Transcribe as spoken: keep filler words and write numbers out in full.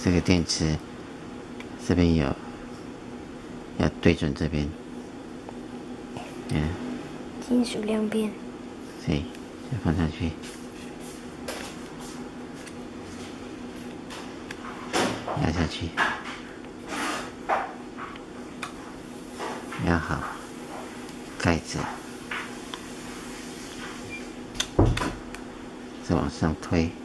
这个电池这边有，要对准这边，嗯， 金属两边， 对，就放上去，压下去，压好盖子，再往上推。